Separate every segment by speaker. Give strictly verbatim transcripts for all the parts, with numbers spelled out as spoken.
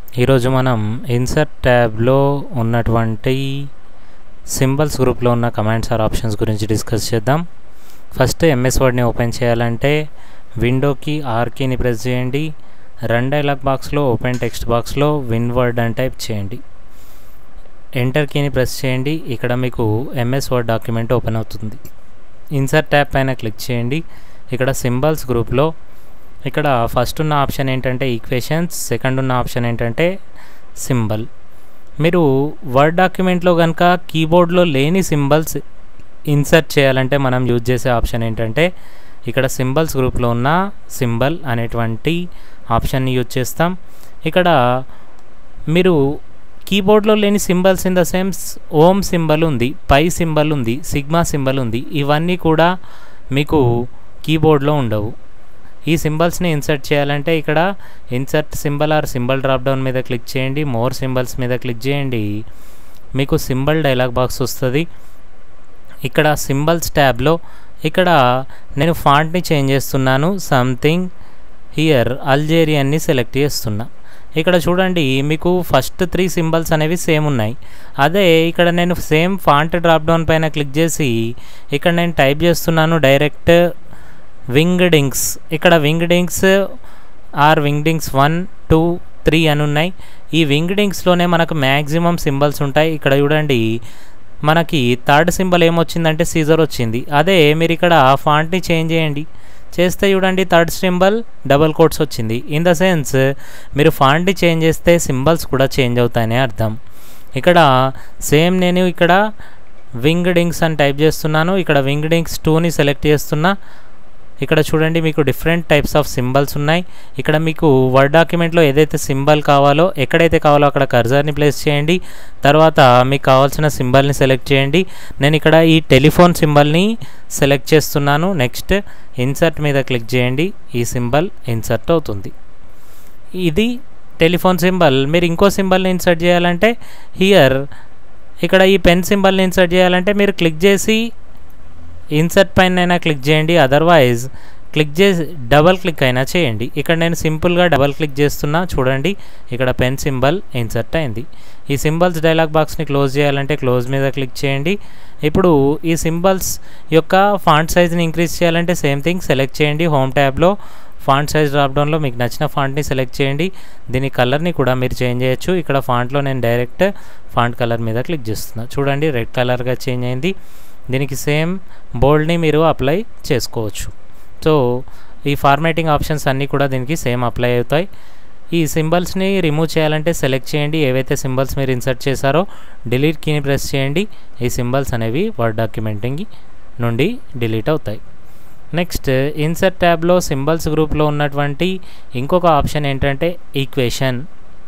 Speaker 1: ఈరోజు మనం ఇన్సర్ట్ ట్యాబ్లో ఉన్నటువంటి సింబల్స్ గ్రూప్లో ఉన్న కమాండ్స్ ఆర్ ఆప్షన్స్ గురించి డిస్కస్ చేద్దాం. ఫస్ట్ ఎంఎస్ వర్డ్ని ఓపెన్ చేయాలంటే విండోకి ఆర్ కీని ప్రెస్ చేయండి. రన్ డైలాగ్ బాక్స్లో ఓపెన్ టెక్స్ట్ బాక్స్లో విన్ వర్డ్ అని టైప్ చేయండి. ఎంటర్ కీని ప్రెస్ చేయండి. ఇక్కడ మీకు ఎంఎస్ వర్డ్ డాక్యుమెంట్ ఓపెన్ అవుతుంది. ఇన్సర్ట్ ట్యాబ్ పైన క్లిక్ చేయండి. ఇక్కడ సింబల్స్ గ్రూప్లో ఇక్కడ ఫస్ట్ ఉన్న ఆప్షన్ ఏంటంటే ఈక్వేషన్స్, సెకండ్ ఉన్న ఆప్షన్ ఏంటంటే సింబల్. మీరు వర్డ్ డాక్యుమెంట్లో కనుక కీబోర్డ్లో లేని సింబల్స్ ఇన్సర్ట్ చేయాలంటే మనం యూజ్ చేసే ఆప్షన్ ఏంటంటే ఇక్కడ సింబల్స్ గ్రూప్లో ఉన్న సింబల్ అనేటువంటి ఆప్షన్ని యూజ్ చేస్తాం. ఇక్కడ మీరు కీబోర్డ్లో లేని symbols in the sense ohm symbol ఉంది, పై సింబల్ ఉంది, సిగ్మా సింబల్ ఉంది, ఇవన్నీ కూడా మీకు కీబోర్డ్లో ఉండవు. ఈ సింబల్స్ని ఇన్సర్ట్ చేయాలంటే ఇక్కడ insert symbol or symbol drop down మీద క్లిక్ చేయండి. మోర్ సింబల్స్ మీద క్లిక్ చేయండి. మీకు సింబల్ డైలాగ్ బాక్స్ వస్తుంది. ఇక్కడ సింబల్స్ ట్యాబ్లో ఇక్కడ నేను ఫాంట్ని చేంజ్ చేస్తున్నాను. సంథింగ్ హియర్ అల్జేరియన్ని సెలెక్ట్ చేస్తున్నా. ఇక్కడ చూడండి మీకు ఫస్ట్ త్రీ సింబల్స్ అనేవి సేమ్ ఉన్నాయి. అదే ఇక్కడ నేను సేమ్ ఫాంట్ డ్రాప్ డౌన్ పైన క్లిక్ చేసి ఇక్కడ నేను టైప్ చేస్తున్నాను డైరెక్ట్ వింగ్డింగ్స్. ఇక్కడ Wingdings or Wingdings one two three అని ఉన్నాయి. ఈ వింగ్డింగ్స్లోనే మనకు మ్యాక్సిమం సింబల్స్ ఉంటాయి. ఇక్కడ చూడండి మనకి థర్డ్ సింబల్ ఏమొచ్చిందంటే సీజర్ వచ్చింది. అదే మీరు ఇక్కడ ఫాంట్ని చేంజ్ చేయండి, చేస్తే చూడండి థర్డ్ సింబల్ డబల్ కోట్స్ వచ్చింది. ఇన్ ద సెన్స్ మీరు ఫాంట్ని చేంజ్ చేస్తే సింబల్స్ కూడా చేంజ్ అవుతాయని అర్థం. ఇక్కడ సేమ్ నేను ఇక్కడ వింగ్డింగ్స్ అని టైప్ చేస్తున్నాను. ఇక్కడ వింగ్డింగ్స్ టూని సెలెక్ట్ చేస్తున్నా. ఇక్కడ చూడండి మీకు డిఫరెంట్ టైప్స్ ఆఫ్ సింబల్స్ ఉన్నాయి. ఇక్కడ మీకు వర్డ్ డాక్యుమెంట్లో ఏదైతే సింబల్ కావాలో ఎక్కడైతే కావాలో అక్కడ కర్జర్ని ప్లేస్ చేయండి. తర్వాత మీకు కావాల్సిన సింబల్ని సెలెక్ట్ చేయండి. నేను ఇక్కడ ఈ టెలిఫోన్ సింబల్ని సెలెక్ట్ చేస్తున్నాను. నెక్స్ట్ ఇన్సర్ట్ మీద క్లిక్ చేయండి. ఈ సింబల్ ఇన్సర్ట్ అవుతుంది. ఇది టెలిఫోన్ సింబల్. మీరు ఇంకో సింబల్ని ఇన్సర్ట్ చేయాలంటే హియర్ ఇక్కడ ఈ పెన్ సింబల్ని ఇన్సర్ట్ చేయాలంటే మీరు క్లిక్ చేసి ఇన్సర్ట్ పైన అయినా క్లిక్ చేయండి, అదర్వైజ్ క్లిక్ చేసి డబల్ క్లిక్ అయినా చేయండి. ఇక్కడ నేను సింపుల్గా డబల్ క్లిక్ చేస్తున్నా. చూడండి ఇక్కడ పెన్ సింబల్ ఇన్సర్ట్ అయింది. ఈ సింబల్స్ డైలాగ్ బాక్స్ని క్లోజ్ చేయాలంటే క్లోజ్ మీద క్లిక్ చేయండి. ఇప్పుడు ఈ సింబల్స్ యొక్క ఫాంట్ సైజ్ని ఇంక్రీజ్ చేయాలంటే సేమ్ థింగ్ సెలెక్ట్ చేయండి. హోమ్ ట్యాబ్లో ఫాంట్ సైజ్ డ్రాప్డౌన్లో మీకు నచ్చిన ఫాంట్ని సెలెక్ట్ చేయండి. దీని కలర్ని కూడా మీరు చేంజ్ చేయొచ్చు. ఇక్కడ ఫాంట్లో నేను డైరెక్ట్ ఫాంట్ కలర్ మీద క్లిక్ చేస్తున్నా. చూడండి రెడ్ కలర్గా చేంజ్ అయింది. దీనికి సేమ్ బోల్డ్ని మీరు అప్లై చేసుకోవచ్చు. సో ఈ ఫార్మాటింగ్ ఆప్షన్స్ అన్నీ కూడా దీనికి సేమ్ అప్లై అవుతాయి. ఈ సింబల్స్ని రిమూవ్ చేయాలంటే సెలెక్ట్ చేయండి. ఏవైతే సింబల్స్ మీరు ఇన్సర్ట్ చేశారో డిలీట్ కీని ప్రెస్ చేయండి. ఈ సింబల్స్ అనేవి వర్డ్ డాక్యుమెంటింగ్ నుండి డిలీట్ అవుతాయి. నెక్స్ట్ ఇన్సర్ట్ ట్యాబ్లో సింబల్స్ గ్రూప్లో ఉన్నటువంటి ఇంకొక ఆప్షన్ ఏంటంటే ఈక్వేషన్.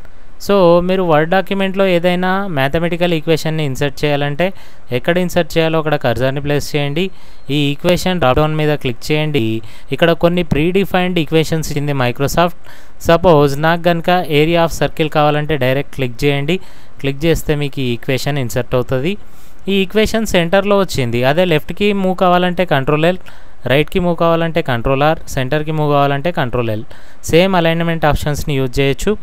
Speaker 1: సో మీరు వర్డ్ డాక్యుమెంట్లో ఏదైనా మ్యాథమెటికల్ ఈక్వేషన్ని ఇన్సర్ట్ చేయాలంటే ఎక్కడ ఇన్సర్ట్ చేయాలో అక్కడ కర్జర్ని ప్లేస్ చేయండి. ఈ ఈక్వేషన్ డ్రాప్డౌన్ మీద క్లిక్ చేయండి. ఇక్కడ కొన్ని ప్రీ డిఫైన్డ్ ఈక్వేషన్స్ ఇచ్చింది మైక్రోసాఫ్ట్. సపోజ్ నాకు కనుక ఏరియా ఆఫ్ సర్కిల్ కావాలంటే డైరెక్ట్ క్లిక్ చేయండి. క్లిక్ చేస్తే మీకు ఈ ఈక్వేషన్ ఇన్సర్ట్ అవుతుంది. ఈ ఈక్వేషన్ సెంటర్లో వచ్చింది. అదే లెఫ్ట్కి మూవ్ కావాలంటే కంట్రోల్ ఎల్, రైట్కి మూవ్ కావాలంటే కంట్రోల్ ఆర్, సెంటర్కి మూవ్ కావాలంటే కంట్రోల్ ఎల్. సేమ్ అలైన్మెంట్ ఆప్షన్స్ని యూజ్ చేయొచ్చు.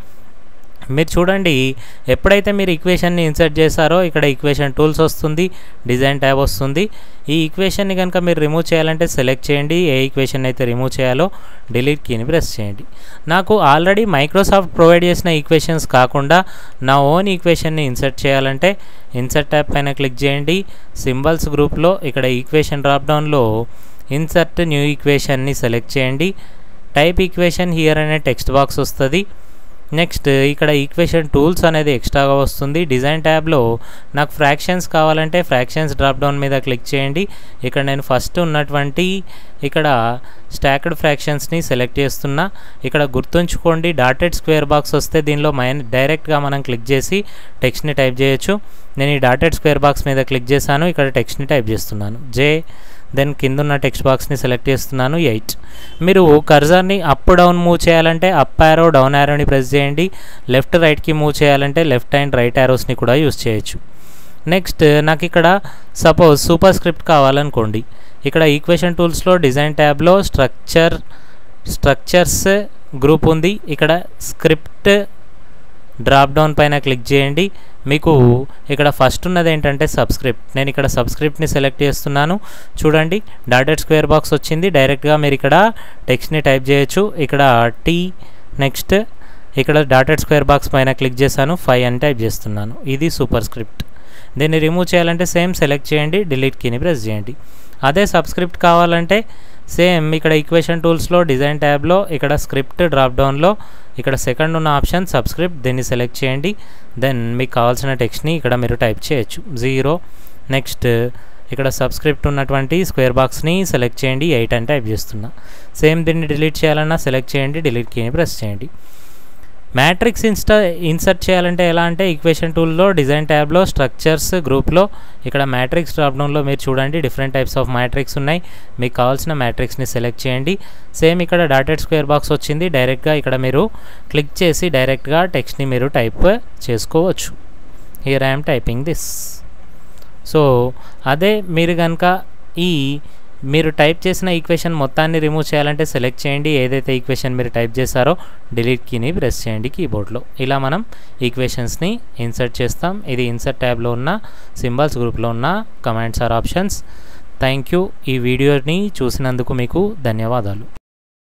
Speaker 1: మీరు చూడండి ఎప్పుడైతే మీరు ఈక్వేషన్ని ఇన్సర్ట్ చేశారో ఇక్కడ ఈక్వేషన్ టూల్స్ వస్తుంది, డిజైన్ ట్యాబ్ వస్తుంది. ఈ ఈక్వేషన్ని కనుక మీరు రిమూవ్ చేయాలంటే సెలెక్ట్ చేయండి. ఏ ఈక్వేషన్ అయితే రిమూవ్ చేయాలో డిలీట్ కీని ప్రెస్ చేయండి. నాకు ఆల్రెడీ మైక్రోసాఫ్ట్ ప్రొవైడ్ చేసిన ఈక్వేషన్స్ కాకుండా నా ఓన్ ఈక్వేషన్ని ఇన్సర్ట్ చేయాలంటే ఇన్సర్ట్ ట్యాబ్ పైన క్లిక్ చేయండి. సింబల్స్ గ్రూప్లో ఇక్కడ ఈక్వేషన్ డ్రాప్డౌన్లో ఇన్సర్ట్ న్యూ ఈక్వేషన్ని సెలెక్ట్ చేయండి. టైప్ ఈక్వేషన్ హియర్ అనే టెక్స్ట్ బాక్స్ వస్తుంది. నెక్స్ట్ ఇక్కడ ఈక్వేషన్ టూల్స్ అనేది ఎక్స్ట్రాగా వస్తుంది. డిజైన్ ట్యాబ్లో నాకు ఫ్రాక్షన్స్ కావాలంటే ఫ్రాక్షన్స్ డ్రాప్డౌన్ మీద క్లిక్ చేయండి. ఇక్కడ నేను ఫస్ట్ ఉన్నటువంటి ఇక్కడ స్టాక్డ్ ఫ్రాక్షన్స్ని సెలెక్ట్ చేస్తున్నా. ఇక్కడ గుర్తుంచుకోండి డాటెడ్ స్క్వేర్ బాక్స్ వస్తే దీనిలో మైన్ డైరెక్ట్గా మనం క్లిక్ చేసి టెక్స్ట్ని టైప్ చేయొచ్చు. నేను ఈ డాటెడ్ స్క్వేర్ బాక్స్ మీద క్లిక్ చేశాను. ఇక్కడ టెక్స్ట్ని టైప్ చేస్తున్నాను. జే దెన్ కింద ఉన్న టెక్స్ట్ బాక్స్ని సెలెక్ట్ చేస్తున్నాను ఎయిట్. మీరు కర్జర్ని అప్ డౌన్ మూవ్ చేయాలంటే అప్ యారో డౌన్ యారోని ప్రెస్ చేయండి. లెఫ్ట్ రైట్కి మూవ్ చేయాలంటే లెఫ్ట్ అండ్ రైట్ యారోస్ని కూడా యూస్ చేయొచ్చు. నెక్స్ట్ నాకు ఇక్కడ సపోజ్ సూపర్ స్క్రిప్ట్ కావాలనుకోండి. ఇక్కడ ఈక్వేషన్ టూల్స్లో డిజైన్ ట్యాబ్లో స్ట్రక్చర్ స్ట్రక్చర్స్ గ్రూప్ ఉంది. ఇక్కడ స్క్రిప్ట్ డ్రాప్ డౌన్ పైన క్లిక్ చేయండి. మీకు ఇక్కడ ఫస్ట్ ఉన్నది ఏంటంటే సబ్స్క్రిప్ట్. నేను ఇక్కడ సబ్స్క్రిప్ట్ని సెలెక్ట్ చేస్తున్నాను. చూడండి డాటెడ్ స్క్వేర్ బాక్స్ వచ్చింది. డైరెక్ట్గా మీరు ఇక్కడ టెక్స్ట్ని టైప్ చేయొచ్చు. ఇక్కడ టీ నెక్స్ట్ ఇక్కడ డాటెడ్ స్క్వేర్ బాక్స్ పైన క్లిక్ చేశాను, ఫైవ్ అని టైప్ చేస్తున్నాను. ఇది సూపర్ స్క్రిప్ట్. దీన్ని రిమూవ్ చేయాలంటే సేమ్ సెలెక్ట్ చేయండి, డిలీట్ కీని ప్రెస్ చేయండి. అదే సబ్స్క్రిప్ట్ కావాలంటే సేమ్ ఇక్కడ ఈక్వేషన్ టూల్స్లో డిజైన్ ట్యాబ్లో ఇక్కడ స్క్రిప్ట్ డ్రాప్ డౌన్లో ఇక్కడ సెకండ్ ఉన్న ఆప్షన్ సబ్స్క్రిప్ట్, దీన్ని సెలెక్ట్ చేయండి. దెన్ మీకు కావాల్సిన టెక్స్ట్ని ఇక్కడ మీరు టైప్ చేయొచ్చు. జీరో నెక్స్ట్ ఇక్కడ సబ్స్క్రిప్ట్ ఉన్నటువంటి స్క్వేర్ బాక్స్ని సెలెక్ట్ చేయండి, ఎయిట్ అని టైప్ చేస్తున్నా. సేమ్ దీన్ని డిలీట్ చేయాలన్నా సెలెక్ట్ చేయండి, డిలీట్ కీని ప్రెస్ చేయండి. మ్యాట్రిక్స్ ఇన్స్టా ఇన్సర్ట్ చేయాలంటే ఎలా అంటే ఈక్వేషన్ టూల్లో డిజైన్ ట్యాబ్లో స్ట్రక్చర్స్ గ్రూప్లో ఇక్కడ మ్యాట్రిక్స్ డ్రాప్ డౌన్లో మీరు చూడండి డిఫరెంట్ టైప్స్ ఆఫ్ మ్యాట్రిక్స్ ఉన్నాయి. మీకు కావాల్సిన మ్యాట్రిక్స్ని సెలెక్ట్ చేయండి. సేమ్ ఇక్కడ డాటెడ్ స్క్వేర్ బాక్స్ వచ్చింది. డైరెక్ట్గా ఇక్కడ మీరు క్లిక్ చేసి డైరెక్ట్గా టెక్స్ట్ని మీరు టైప్ చేసుకోవచ్చు. Here I'm typing this. So అదే మీరు కనుక ఈ మీరు టైప్ చేసిన ఈక్వేషన్ మొత్తాన్ని రిమూవ్ చేయాలంటే సెలెక్ట్ చేయండి. ఏదైతే ఈక్వేషన్ మీరు టైప్ చేశారో డిలీట్ కీని ప్రెస్ చేయండి కీబోర్డ్లో. ఇలా మనం ఈక్వేషన్స్ని ఇన్సర్ట్ చేస్తాం. ఇది ఇన్సర్ట్ ట్యాబ్లో ఉన్న సింబల్స్ గ్రూప్లో ఉన్న commands or options. Thank you. ఈ వీడియోని చూసినందుకు మీకు ధన్యవాదాలు.